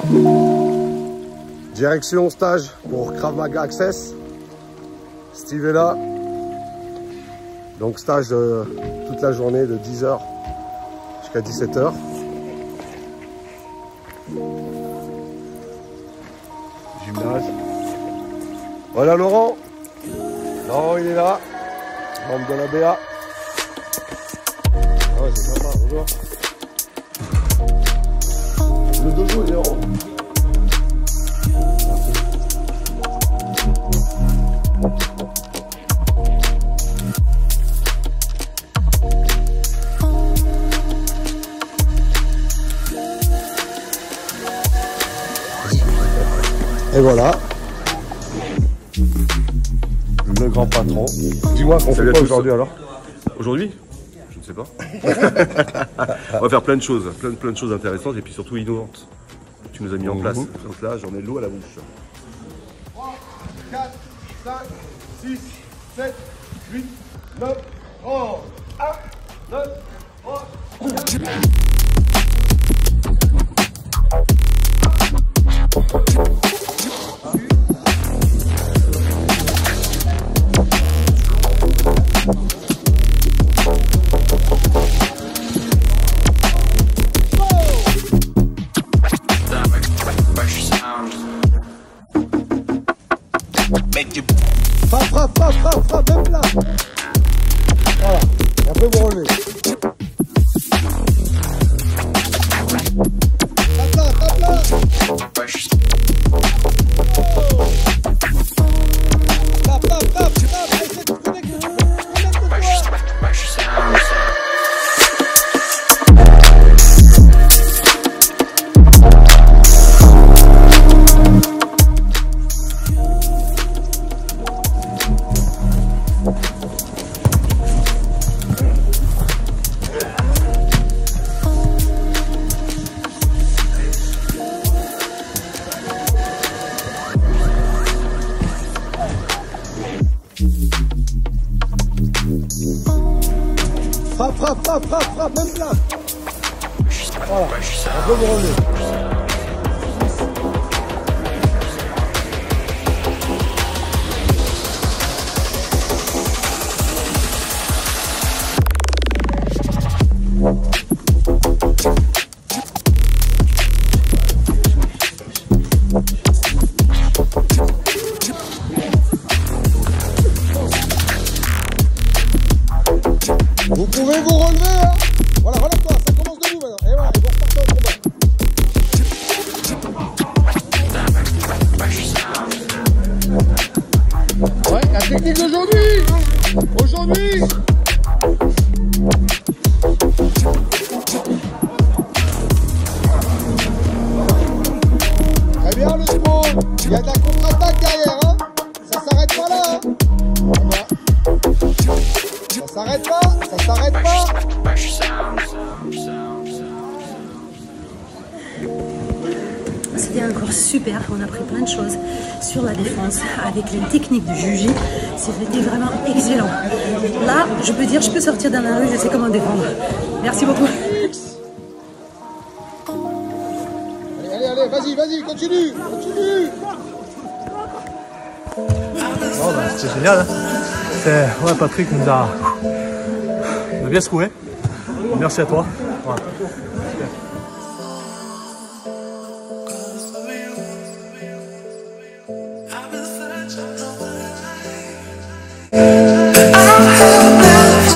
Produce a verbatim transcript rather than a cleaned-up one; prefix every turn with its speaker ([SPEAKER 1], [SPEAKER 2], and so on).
[SPEAKER 1] Direction stage pour Krav Maga Access. Steve est là. Donc stage euh, toute la journée de dix heures jusqu'à dix-sept heures. Gymnase. Voilà Laurent. Laurent il est là. Membre de la B A. Ah ouais c'est sympa, bonjour. Le dojo il est en haut. Et voilà, le grand patron. Dis-moi qu'on fait quoi aujourd'hui alors?
[SPEAKER 2] Aujourd'hui? Je ne sais pas. On va faire plein de choses, plein, plein de choses intéressantes et puis surtout innovantes. Tu nous as mis en place.
[SPEAKER 1] Mmh.
[SPEAKER 2] Donc là, j'en ai l'eau à la bouche.
[SPEAKER 1] trois, quatre, cinq, six, sept, huit, neuf, onze, un, neuf, trois, quatre. Frappe, frappe, frappe, frappe, frappe, même là. Voilà, et après vous relevez. Tape là, tape là. Tape, tape, tape, tape, essaie de connecter, connecte-toi. Frappe, frappe, frappe, frappe, frappe, même là. Voilà, on peut vous relever. Vous pouvez vous relever, hein. Voilà, relève-toi, ça commence debout maintenant. Et voilà, ils vont repartir au combat. Ouais, la technique d'aujourd'hui. Aujourd'hui. Très bien le spawn. Il y a de la contre-attaque derrière, hein. Ça s'arrête pas là, hein. Voilà. Ça s'arrête pas, ça s'arrête pas.
[SPEAKER 3] C'était un cours super, on a appris plein de choses sur la défense avec les techniques de juge. C'était vraiment excellent. Là, je peux dire, je peux sortir dans la rue, je sais comment défendre. Merci beaucoup.
[SPEAKER 1] Allez, allez, allez, vas-y, vas-y, continue, continue.
[SPEAKER 4] Oh bah, c'était génial. Hein. Ouais, Patrick nous a, nous a bien secoué. Merci à toi.